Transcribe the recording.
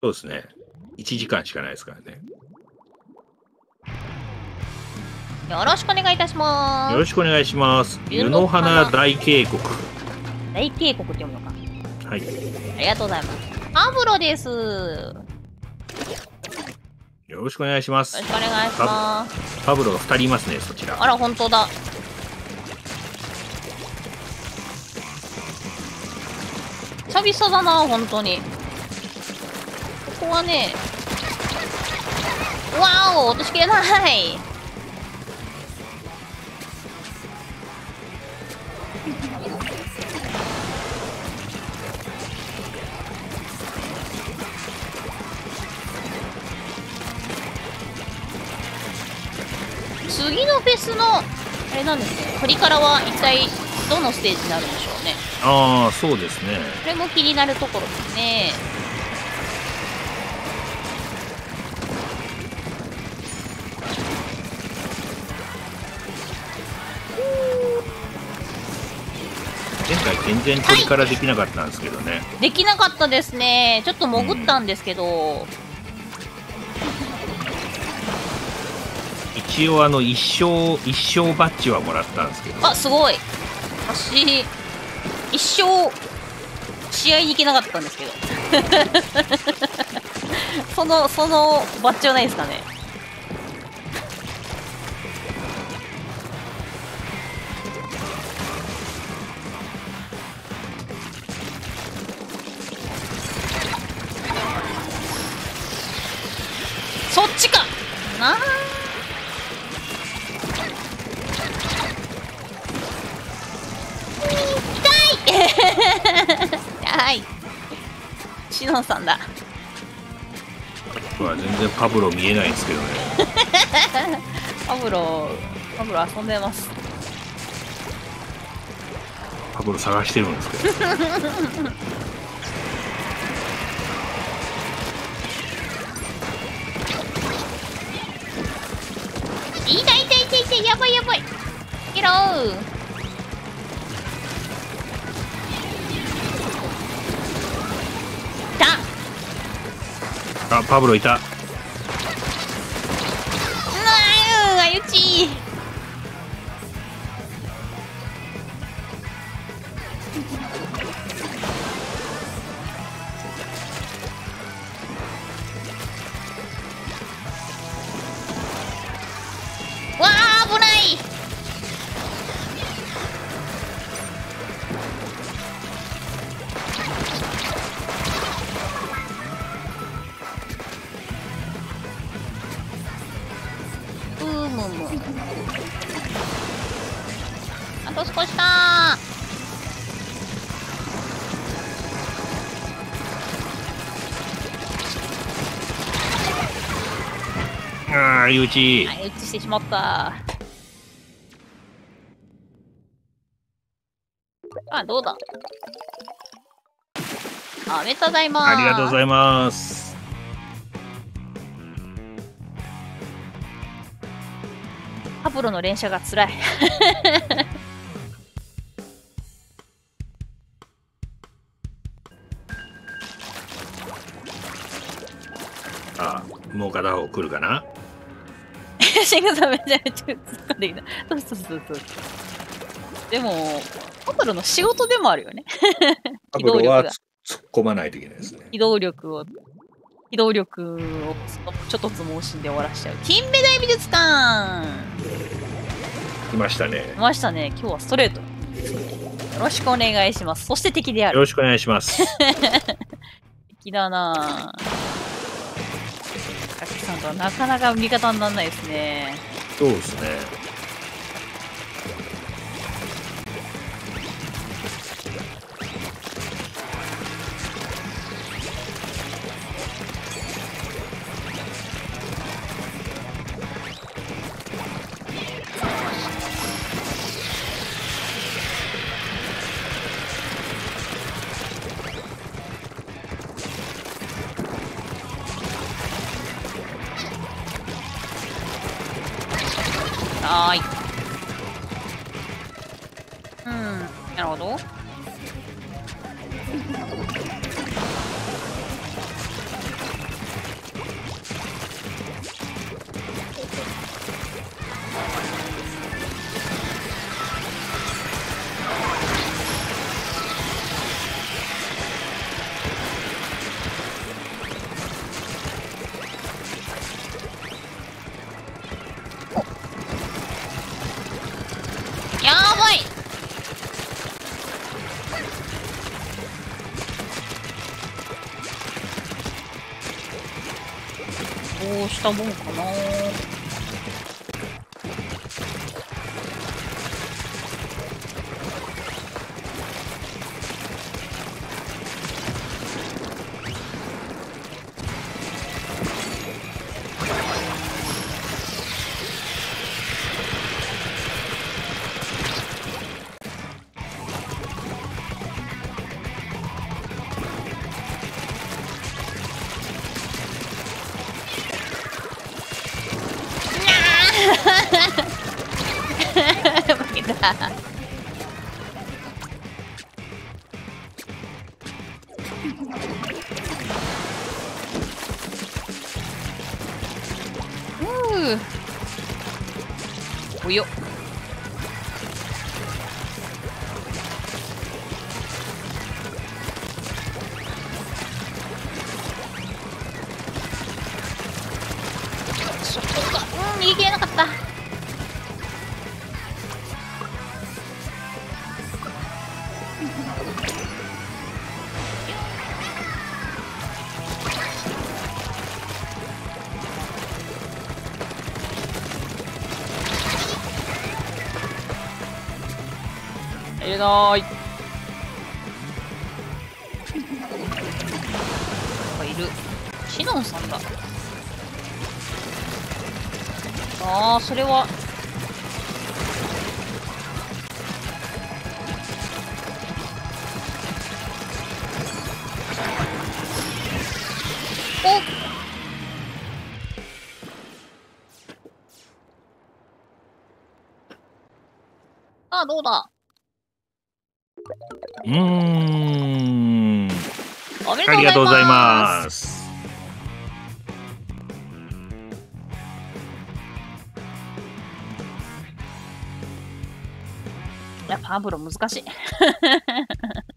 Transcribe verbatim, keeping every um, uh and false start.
そうですね。いちじかんしかないですからね。 よろしくお願いいたします。 よろしくお願いします。湯の花大渓谷。 大渓谷って読むのか。 はい。 ありがとうございます。アブロです。 よろしくお願いします。 よろしくお願いします。 パブロがふたりいますね、そちら。 あら、本当だ。久々だな、本当に。ここはね、わーお、落としきれない。次のフェスのあれなんですね。鳥からは一体どのステージになるんでしょうね。 ああ、そうですね。 これも気になるところですね。 前回全然鳥からできなかったんですけどね。 できなかったですね。ちょっと潜ったんですけど、うん、 一応あの一生一生バッジはもらったんですけど。 あ、すごい。私一生試合に行けなかったんですけどそのそのバッジはないですかね。そっちかなあ。痛いシノンさんだ。 うわ、全然パブロ見えないんですけどね。 パブロパブロ遊んでます。 パブロ探してるんですけど痛い痛い痛い痛い、やばいやばい。ゲロー。 あ、パブロいた。 うーん、あゆち。わあ、危ない。あと少しだー。ああ、ゆうち。 あ、うちしてしまった。あ、どうだ。あ、めでとうございます。 ありがとうございます。 パブロの連射がつらいあ、もう片方来るかな。 シングさんめちゃめちゃ突っ込んできた。そうそうそうそう。でもパブロの仕事でもあるよねパブロは突っ込まないといけないですね。 機動力を機動力をちょっとつ盲信で終わらしちゃう。金目大美術館来ましたね。 来ましたね。今日はストレート。よろしくお願いします。そして敵である。 よろしくお願いします敵だなぁ。カキさんとはなかなか味方にならないですね。 そうですね。 はーい。うん、なるほど。 たもんかな。負けた。うーおよ。そこか。うん、逃げれなかった。入れない。いる。シノンさんだ。ああ、それは。おっ。ああ、どうだ。 うーん。 おめでありがとうございとうございま。 ますす。 いや、パブロ難しい。